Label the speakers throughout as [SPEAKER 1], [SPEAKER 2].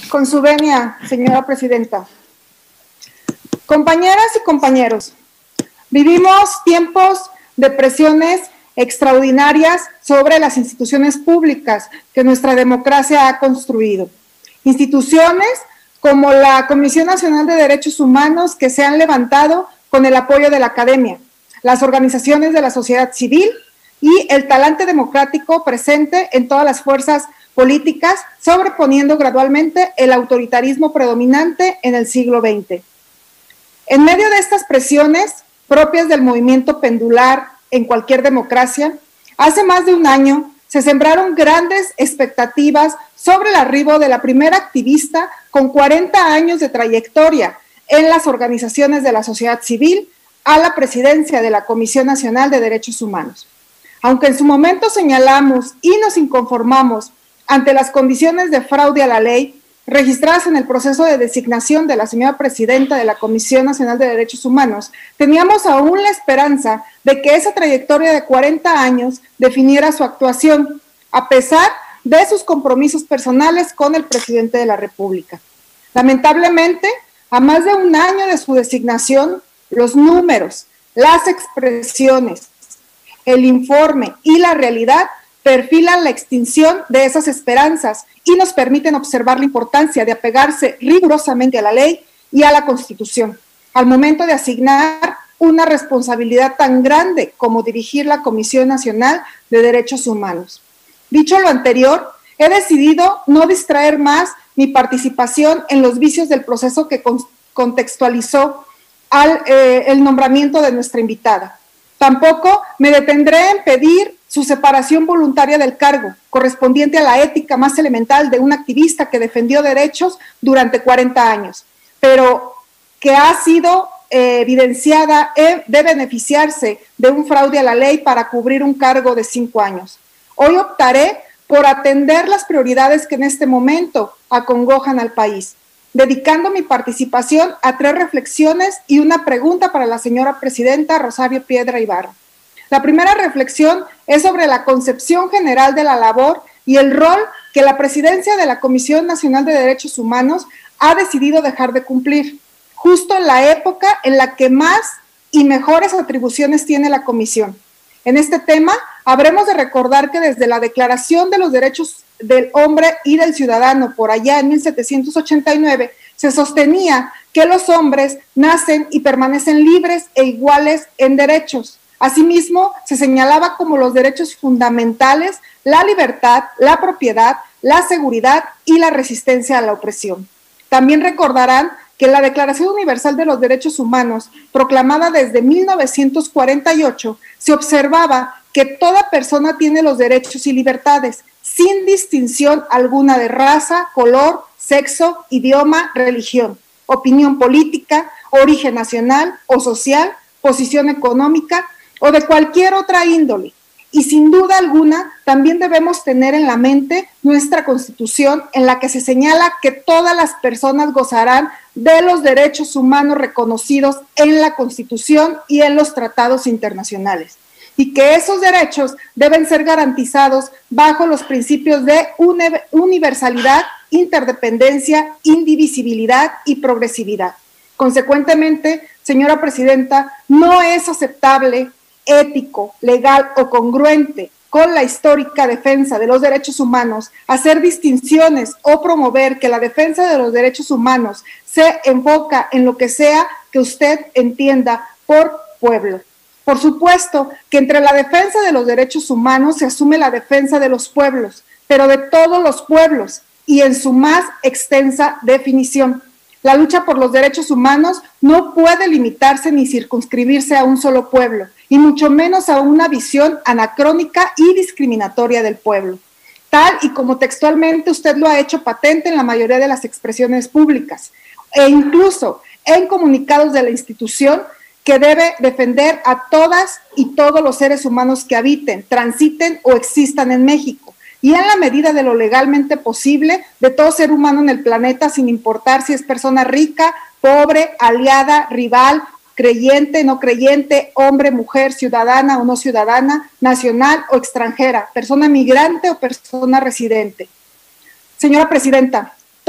[SPEAKER 1] Con su venia, señora presidenta. Compañeras y compañeros, vivimos tiempos de presiones extraordinarias sobre las instituciones públicas que nuestra democracia ha construido. Instituciones como la Comisión Nacional de Derechos Humanos que se han levantado con el apoyo de la academia, las organizaciones de la sociedad civil y el talante democrático presente en todas las fuerzas políticas, sobreponiendo gradualmente el autoritarismo predominante en el siglo XX. En medio de estas presiones propias del movimiento pendular en cualquier democracia, hace más de un año se sembraron grandes expectativas sobre el arribo de la primera activista con 40 años de trayectoria en las organizaciones de la sociedad civil a la presidencia de la Comisión Nacional de Derechos Humanos. Aunque en su momento señalamos y nos inconformamos ante las condiciones de fraude a la ley registradas en el proceso de designación de la señora presidenta de la Comisión Nacional de Derechos Humanos, teníamos aún la esperanza de que esa trayectoria de 40 años definiera su actuación, a pesar de sus compromisos personales con el presidente de la República. Lamentablemente, a más de un año de su designación, los números, las expresiones, el informe y la realidad perfilan la extinción de esas esperanzas y nos permiten observar la importancia de apegarse rigurosamente a la ley y a la Constitución, al momento de asignar una responsabilidad tan grande como dirigir la Comisión Nacional de Derechos Humanos. Dicho lo anterior, he decidido no distraer más mi participación en los vicios del proceso que contextualizó el nombramiento de nuestra invitada. Tampoco me detendré en pedir su separación voluntaria del cargo, correspondiente a la ética más elemental de un activista que defendió derechos durante 40 años, pero que ha sido evidenciada de beneficiarse de un fraude a la ley para cubrir un cargo de 5 años. Hoy optaré por atender las prioridades que en este momento acongojan al país, dedicando mi participación a 3 reflexiones y una pregunta para la señora presidenta Rosario Piedra Ibarra. La primera reflexión es sobre la concepción general de la labor y el rol que la presidencia de la Comisión Nacional de Derechos Humanos ha decidido dejar de cumplir, justo en la época en la que más y mejores atribuciones tiene la Comisión. En este tema, habremos de recordar que desde la Declaración de los Derechos del Hombre y del Ciudadano, por allá en 1789, se sostenía que los hombres nacen y permanecen libres e iguales en derechos. Asimismo, se señalaba como los derechos fundamentales la libertad, la propiedad, la seguridad y la resistencia a la opresión. También recordarán que la Declaración Universal de los Derechos Humanos, proclamada desde 1948, se observaba que toda persona tiene los derechos y libertades, sin distinción alguna de raza, color, sexo, idioma, religión, opinión política, origen nacional o social, posición económica o de cualquier otra índole. Y sin duda alguna, también debemos tener en la mente nuestra Constitución, en la que se señala que todas las personas gozarán de los derechos humanos reconocidos en la Constitución y en los tratados internacionales, y que esos derechos deben ser garantizados bajo los principios de universalidad, interdependencia, indivisibilidad y progresividad. Consecuentemente, señora presidenta, no es aceptable, ético, legal o congruente con la histórica defensa de los derechos humanos hacer distinciones o promover que la defensa de los derechos humanos se enfoca en lo que sea que usted entienda por pueblo. Por supuesto que entre la defensa de los derechos humanos se asume la defensa de los pueblos, pero de todos los pueblos y en su más extensa definición. La lucha por los derechos humanos no puede limitarse ni circunscribirse a un solo pueblo, y mucho menos a una visión anacrónica y discriminatoria del pueblo, tal y como textualmente usted lo ha hecho patente en la mayoría de las expresiones públicas, e incluso en comunicados de la institución que debe defender a todas y todos los seres humanos que habiten, transiten o existan en México, y en la medida de lo legalmente posible de todo ser humano en el planeta, sin importar si es persona rica, pobre, aliada, rival, creyente, no creyente, hombre, mujer, ciudadana o no ciudadana, nacional o extranjera, persona migrante o persona residente. Señora presidenta,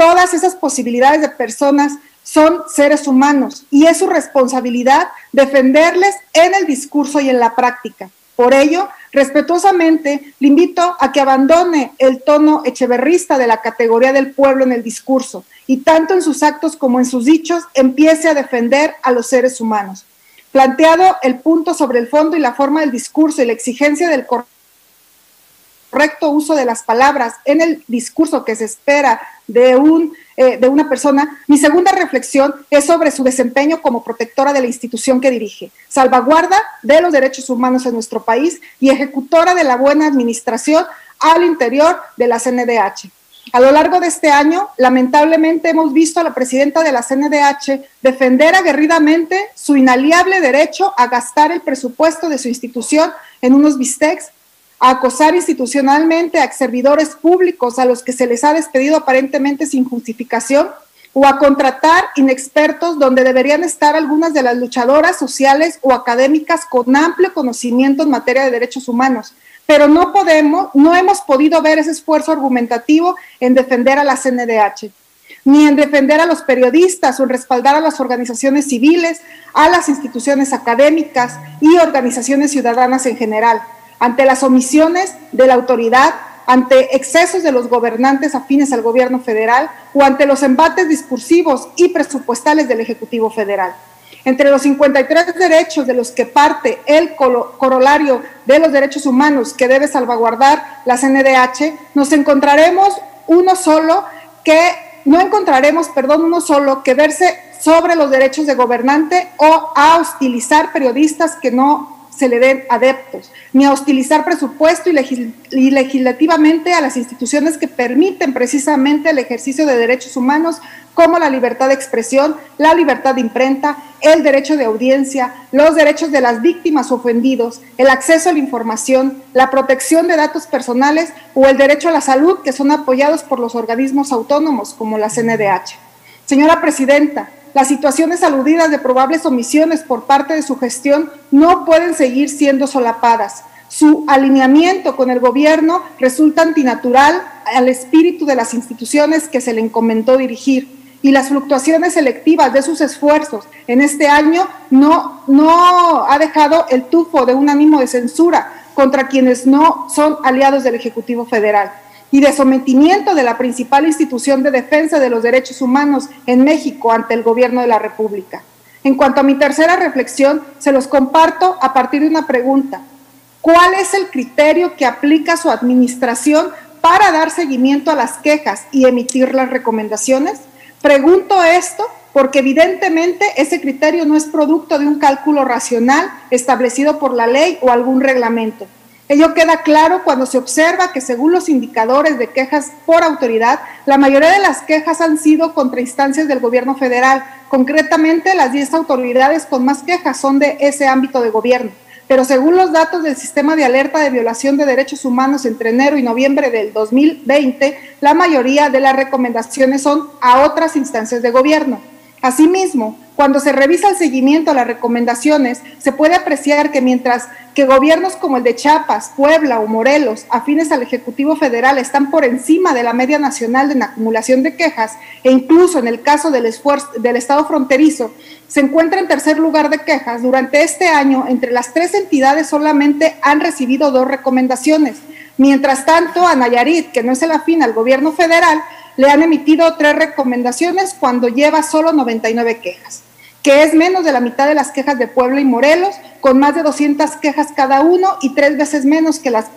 [SPEAKER 1] todas esas posibilidades de personas son seres humanos y es su responsabilidad defenderles en el discurso y en la práctica. Por ello, respetuosamente, le invito a que abandone el tono echeverrista de la categoría del pueblo en el discurso y tanto en sus actos como en sus dichos empiece a defender a los seres humanos. Planteado el punto sobre el fondo y la forma del discurso y la exigencia del correcto uso de las palabras en el discurso que se espera de una persona, mi segunda reflexión es sobre su desempeño como protectora de la institución que dirige, salvaguarda de los derechos humanos en nuestro país y ejecutora de la buena administración al interior de la CNDH. A lo largo de este año, lamentablemente hemos visto a la presidenta de la CNDH defender aguerridamente su inaliable derecho a gastar el presupuesto de su institución en unos bistecs, a acosar institucionalmente a servidores públicos a los que se les ha despedido aparentemente sin justificación, o a contratar inexpertos donde deberían estar algunas de las luchadoras sociales o académicas con amplio conocimiento en materia de derechos humanos. Pero no hemos podido ver ese esfuerzo argumentativo en defender a la CNDH, ni en defender a los periodistas o en respaldar a las organizaciones civiles, a las instituciones académicas y organizaciones ciudadanas en general. Ante las omisiones de la autoridad, ante excesos de los gobernantes afines al gobierno federal o ante los embates discursivos y presupuestales del Ejecutivo Federal. Entre los 53 derechos de los que parte el corolario de los derechos humanos que debe salvaguardar la CNDH, no encontraremos uno solo que verse sobre los derechos de gobernante o a hostilizar periodistas que no se le den adeptos, ni a hostilizar presupuesto y legislativamente a las instituciones que permiten precisamente el ejercicio de derechos humanos como la libertad de expresión, la libertad de imprenta, el derecho de audiencia, los derechos de las víctimas ofendidos, el acceso a la información, la protección de datos personales o el derecho a la salud que son apoyados por los organismos autónomos como la CNDH. Señora Presidenta, las situaciones aludidas de probables omisiones por parte de su gestión no pueden seguir siendo solapadas. Su alineamiento con el gobierno resulta antinatural al espíritu de las instituciones que se le encomendó dirigir y las fluctuaciones selectivas de sus esfuerzos en este año no ha dejado el tufo de un ánimo de censura contra quienes no son aliados del Ejecutivo Federal y de sometimiento de la principal institución de defensa de los derechos humanos en México ante el gobierno de la República. En cuanto a mi tercera reflexión, se los comparto a partir de una pregunta. ¿Cuál es el criterio que aplica su administración para dar seguimiento a las quejas y emitir las recomendaciones? Pregunto esto porque evidentemente ese criterio no es producto de un cálculo racional establecido por la ley o algún reglamento. Ello queda claro cuando se observa que según los indicadores de quejas por autoridad, la mayoría de las quejas han sido contra instancias del gobierno federal. Concretamente, las 10 autoridades con más quejas son de ese ámbito de gobierno. Pero según los datos del Sistema de Alerta de Violación de Derechos Humanos entre enero y noviembre del 2020, la mayoría de las recomendaciones son a otras instancias de gobierno. Asimismo, cuando se revisa el seguimiento a las recomendaciones, se puede apreciar que mientras que gobiernos como el de Chiapas, Puebla o Morelos, afines al Ejecutivo Federal, están por encima de la media nacional en acumulación de quejas, e incluso en el caso del Estado fronterizo, se encuentra en tercer lugar de quejas, durante este año, entre las 3 entidades solamente han recibido 2 recomendaciones. Mientras tanto, a Nayarit, que no es el afín al gobierno federal, le han emitido 3 recomendaciones cuando lleva solo 99 quejas, que es menos de la mitad de las quejas de Puebla y Morelos, con más de 200 quejas cada uno y 3 veces menos que las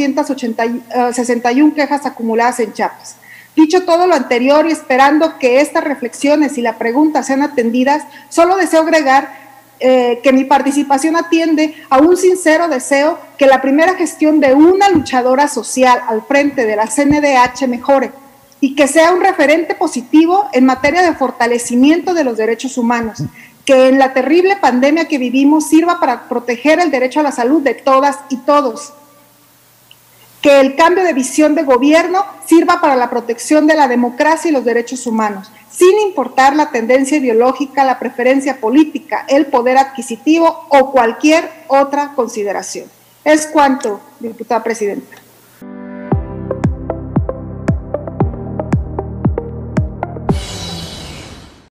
[SPEAKER 1] 461 quejas acumuladas en Chiapas. Dicho todo lo anterior y esperando que estas reflexiones y la pregunta sean atendidas, solo deseo agregar que mi participación atiende a un sincero deseo que la primera gestión de una luchadora social al frente de la CNDH mejore y que sea un referente positivo en materia de fortalecimiento de los derechos humanos, que en la terrible pandemia que vivimos sirva para proteger el derecho a la salud de todas y todos, que el cambio de visión de gobierno sirva para la protección de la democracia y los derechos humanos, sin importar la tendencia ideológica, la preferencia política, el poder adquisitivo o cualquier otra consideración. Es cuanto, diputada presidenta.